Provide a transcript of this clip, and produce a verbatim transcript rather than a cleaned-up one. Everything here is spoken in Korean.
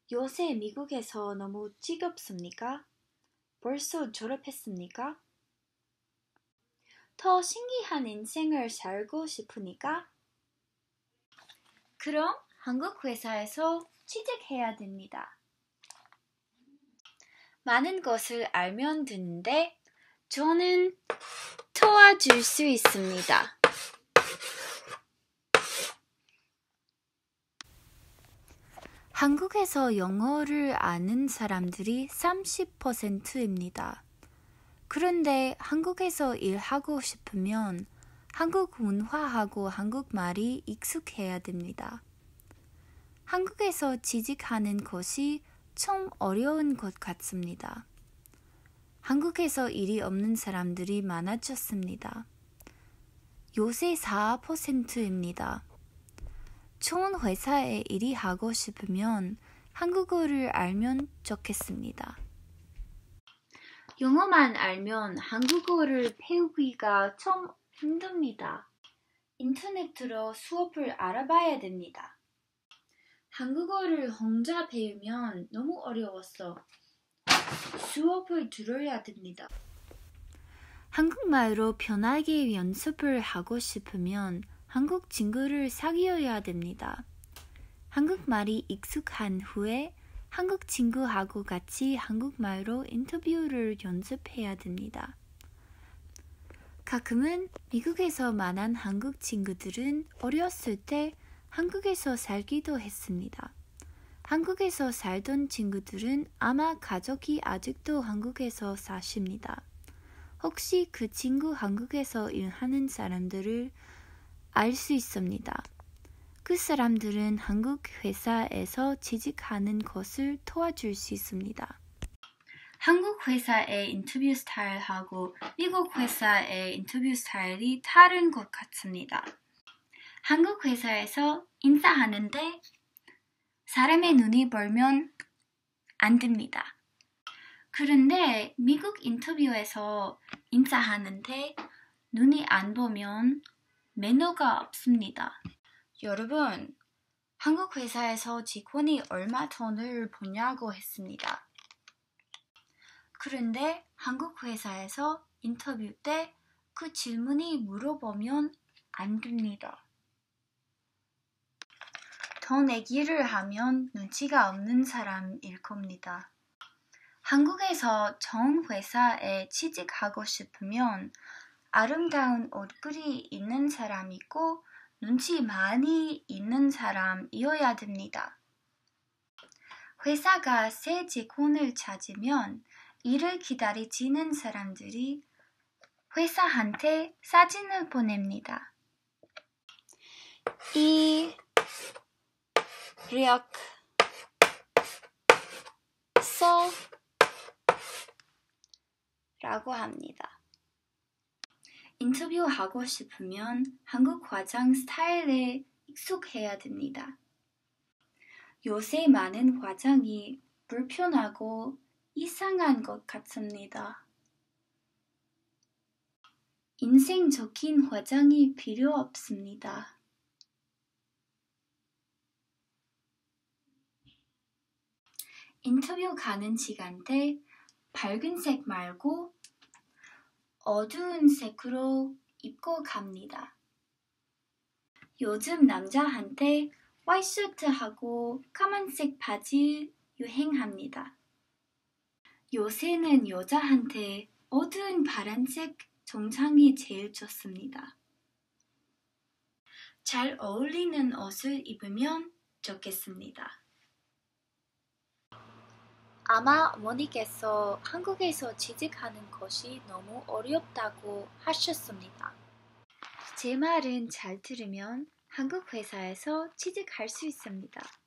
요새 미국에서 너무 지겹습니까? 벌써 졸업했습니까? 더 신기한 인생을 살고 싶으니까? 그럼 한국 회사에서 취직해야 됩니다. 많은 것을 알면 되는데 저는 도와줄 수 있습니다. 한국에서 영어를 아는 사람들이 삼십 퍼센트입니다. 그런데 한국에서 일하고 싶으면 한국 문화하고 한국말이 익숙해야 됩니다. 한국에서 취직하는 것이 좀 어려운 것 같습니다. 한국에서 일이 없는 사람들이 많아졌습니다. 요새 사 퍼센트입니다. 좋은 회사에 일이 하고 싶으면 한국어를 알면 좋겠습니다. 영어만 알면 한국어를 배우기가 좀 힘듭니다. 인터넷으로 수업을 알아봐야 됩니다. 한국어를 혼자 배우면 너무 어려웠어. 수업을 들어야 됩니다. 한국말로 편하게 연습을 하고 싶으면 한국 친구를 사귀어야 됩니다. 한국말이 익숙한 후에 한국 친구하고 같이 한국말로 인터뷰를 연습해야 됩니다. 가끔은 미국에서 만난 한국 친구들은 어렸을 때 한국에서 살기도 했습니다. 한국에서 살던 친구들은 아마 가족이 아직도 한국에서 사십니다. 혹시 그 친구 한국에서 일하는 사람들을 알 수 있습니다. 그 사람들은 한국 회사에서 취직하는 것을 도와줄 수 있습니다. 한국 회사의 인터뷰 스타일하고 미국 회사의 인터뷰 스타일이 다른 것 같습니다. 한국 회사에서 인사하는데 사람의 눈이 멀면 안 됩니다. 그런데 미국 인터뷰에서 인사하는데 눈이 안 보면 매너가 없습니다. 여러분, 한국 회사에서 직원이 얼마 돈을 버냐고 했습니다. 그런데 한국 회사에서 인터뷰 때 그 질문이 물어보면 안 됩니다. 돈 내기를 하면 눈치가 없는 사람일 겁니다. 한국에서 좋은 회사에 취직하고 싶으면 아름다운 얼굴이 있는 사람이고 눈치 많이 있는 사람이어야 됩니다. 회사가 새 직원을 찾으면 일을 기다리지는 사람들이 회사한테 사진을 보냅니다. 이 력 서 라고 합니다. 인터뷰하고 싶으면 한국 화장 스타일에 익숙해야 됩니다. 요새 많은 화장이 불편하고 이상한 것 같습니다. 인상적인 화장이 필요 없습니다. 인터뷰 가는 시간대 밝은 색 말고 어두운 색으로 입고 갑니다. 요즘 남자한테 화이트셔츠하고 까만색 바지 유행합니다. 요새는 여자한테 어두운 파란색 정장이 제일 좋습니다. 잘 어울리는 옷을 입으면 좋겠습니다. 아마 어머니께서 한국에서 취직하는 것이 너무 어렵다고 하셨습니다. 제 말은 잘 들으면 한국 회사에서 취직할 수 있습니다.